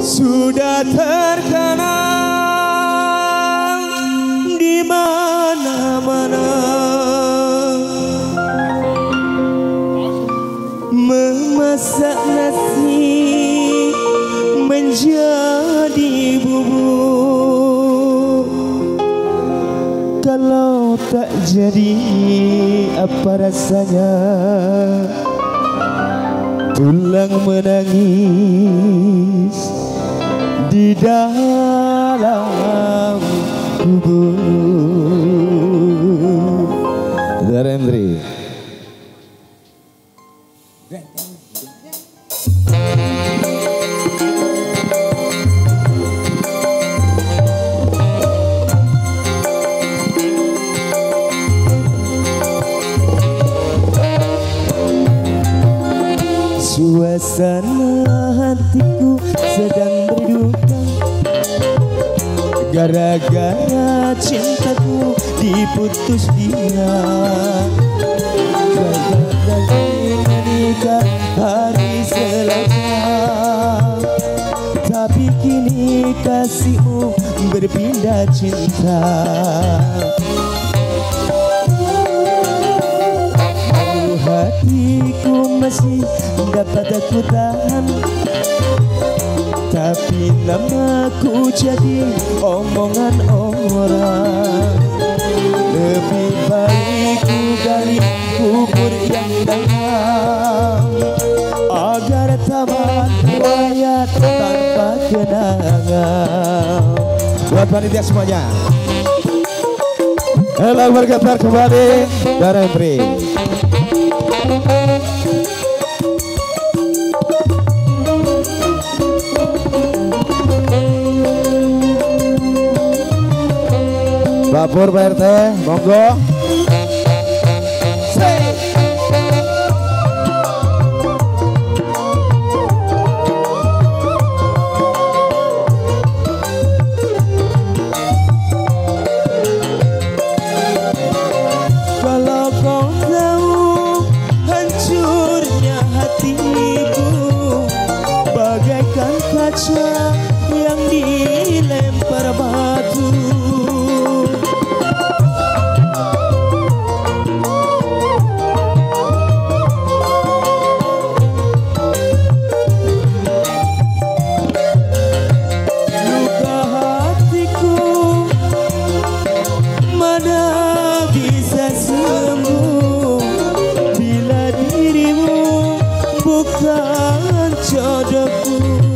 sudah terkenal di mana-mana, memasak nasi menjadi bubur. Kalau tak jadi apa rasanya pulang menangis di dalam kubur. Darendri. Suasana hatiku sedang berduka gara-gara cintaku diputus dia. Jangan menikah hari Selasa, tapi kini kasihmu berpindah cinta. Hatiku masih dapat aku tahan, tapi namaku jadi omongan orang. Lebih baik ku gali kubur yang dalam agar tamat riwayat tanpa kenangan. Buat panitia semuanya, halo bergetar kembali Darendri. Bapur Pak RT, monggo. Kalau kau tahu hancurnya hatiku bagaikan kaca yang dilempar batu. Bukan jodohku,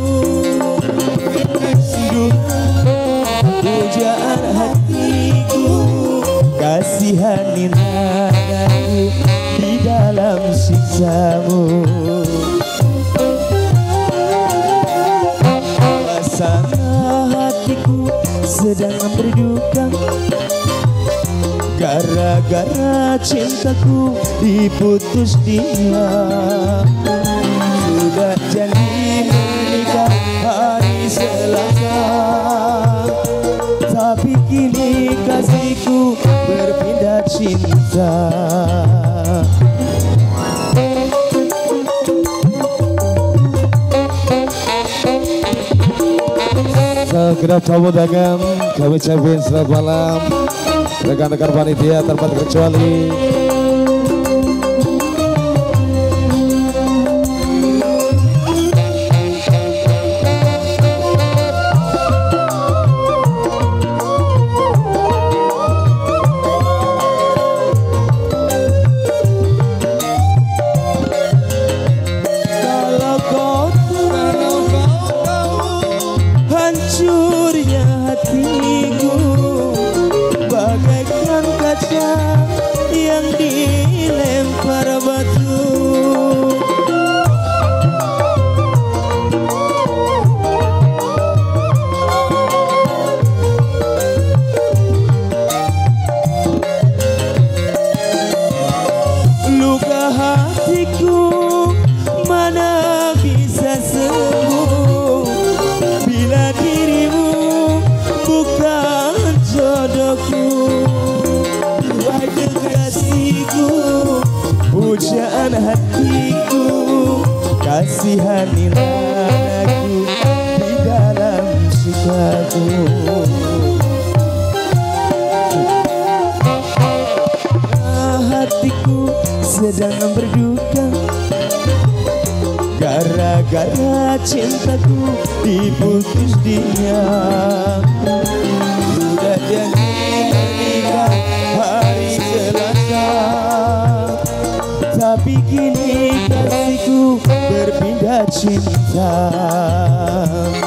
pujaan hatiku, kasihanin aku di dalam siksamu. Suasana hatiku sedang berduka gara-gara cintaku diputus dia. Sudah janji menikah hari Selasa, tapi kini kasihku berpindah cinta. Segenap tamu dagang kami ucapkan selamat malam. Rekan-rekan panitia tanpa terkecuali, kalau kau tahu hancurnya hatiku bagaikan kaca yang dilempar batu. Luka hatiku mana bisa sembuh bila dirimu bukan jodohku. Wahai kasihku, pujaan hatiku, kasihanilah aku di dalam Hatiku sedang berduka gara-gara cintaku diputus dia. Udah janji menikah hari Selasa, tapi kini kasihku berpindah cinta.